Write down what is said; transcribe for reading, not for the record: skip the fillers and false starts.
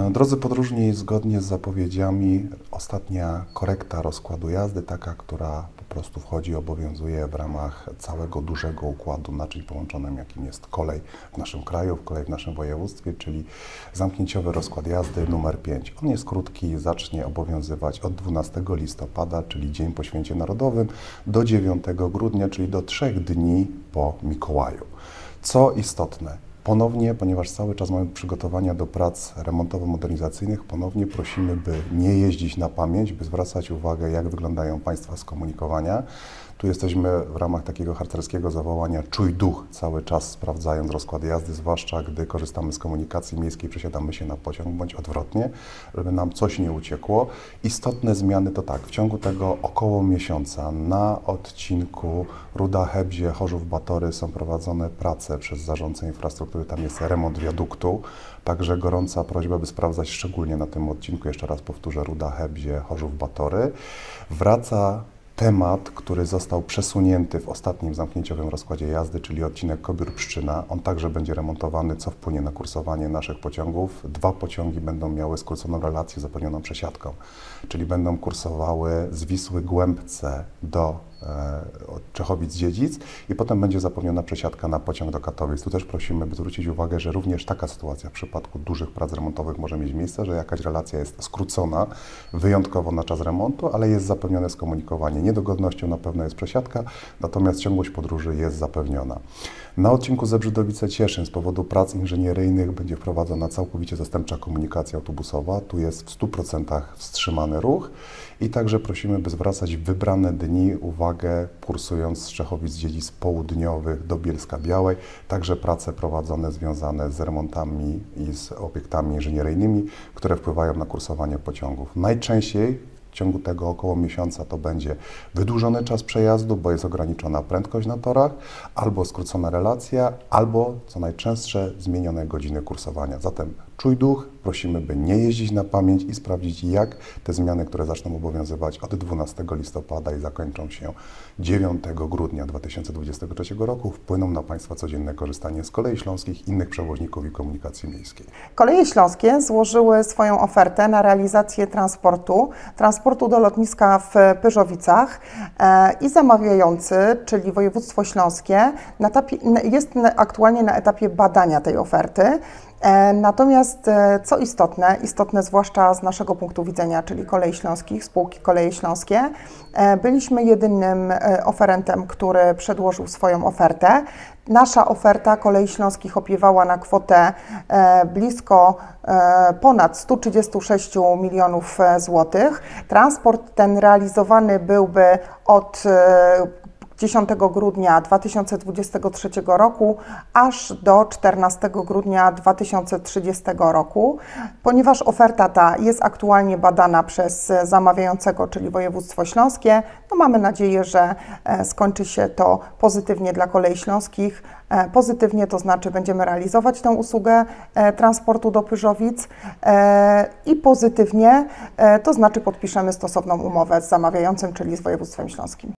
Drodzy podróżni, zgodnie z zapowiedziami ostatnia korekta rozkładu jazdy, taka, która po prostu wchodzi i obowiązuje w ramach całego dużego układu naczyń połączonym, jakim jest kolej w naszym kraju, kolej w naszym województwie, czyli zamknięciowy rozkład jazdy numer 5. On jest krótki, zacznie obowiązywać od 12 listopada, czyli dzień po Święcie Narodowym, do 9 grudnia, czyli do 3 dni po Mikołaju. Co istotne, ponownie, ponieważ cały czas mamy przygotowania do prac remontowo-modernizacyjnych, ponownie prosimy, by nie jeździć na pamięć, by zwracać uwagę, jak wyglądają Państwa skomunikowania. Tu jesteśmy w ramach takiego harcerskiego zawołania czuj duch, cały czas sprawdzając rozkład jazdy, zwłaszcza gdy korzystamy z komunikacji miejskiej, przesiadamy się na pociąg, bądź odwrotnie, żeby nam coś nie uciekło. Istotne zmiany to tak, w ciągu tego około miesiąca na odcinku Ruda-Hebzie, Chorzów-Batory są prowadzone prace przez Zarządcę Infrastruktury, tam jest remont wiaduktu, także gorąca prośba, by sprawdzać szczególnie na tym odcinku, jeszcze raz powtórzę, Ruda-Hebzie, Chorzów-Batory. Wraca temat, który został przesunięty w ostatnim zamknięciowym rozkładzie jazdy, czyli odcinek Kobiór-Pszczyna. On także będzie remontowany, co wpłynie na kursowanie naszych pociągów. 2 pociągi będą miały skróconą relację zapewnioną przesiadką, czyli będą kursowały z Wisły-Głębce do Czechowic-Dziedzic i potem będzie zapewniona przesiadka na pociąg do Katowic. Tu też prosimy, by zwrócić uwagę, że również taka sytuacja w przypadku dużych prac remontowych może mieć miejsce, że jakaś relacja jest skrócona wyjątkowo na czas remontu, ale jest zapewnione skomunikowanie. Niedogodnością na pewno jest przesiadka, natomiast ciągłość podróży jest zapewniona. Na odcinku Zebrzydowice-Cieszyn z powodu prac inżynieryjnych będzie wprowadzona całkowicie zastępcza komunikacja autobusowa. Tu jest w 100% wstrzymany ruch i także prosimy, by zwracać w wybrane dni uwagę, kursując z Czechowic-Dziedzic południowych do Bielska-Białej, także prace prowadzone związane z remontami i z obiektami inżynieryjnymi, które wpływają na kursowanie pociągów. Najczęściej w ciągu tego około miesiąca to będzie wydłużony czas przejazdu, bo jest ograniczona prędkość na torach, albo skrócona relacja, albo co najczęstsze zmienione godziny kursowania. Zatem czuj duch, prosimy, by nie jeździć na pamięć i sprawdzić, jak te zmiany, które zaczną obowiązywać od 12 listopada i zakończą się 9 grudnia 2023 roku, wpłyną na Państwa codzienne korzystanie z kolei śląskich, innych przewoźników i komunikacji miejskiej. Koleje Śląskie złożyły swoją ofertę na realizację transportu do lotniska w Pyrzowicach i zamawiający, czyli województwo śląskie, jest aktualnie na etapie badania tej oferty. Natomiast co istotne zwłaszcza z naszego punktu widzenia, czyli Kolei Śląskich, spółki Koleje Śląskie, byliśmy jedynym oferentem, który przedłożył swoją ofertę. Nasza oferta Kolei Śląskich opiewała na kwotę blisko ponad 136 milionów złotych. Transport ten realizowany byłby od 10 grudnia 2023 roku aż do 14 grudnia 2030 roku. Ponieważ oferta ta jest aktualnie badana przez zamawiającego, czyli województwo śląskie, to mamy nadzieję, że skończy się to pozytywnie dla Kolei Śląskich. Pozytywnie to znaczy będziemy realizować tę usługę transportu do Pyrzowic i pozytywnie to znaczy podpiszemy stosowną umowę z zamawiającym, czyli z województwem śląskim.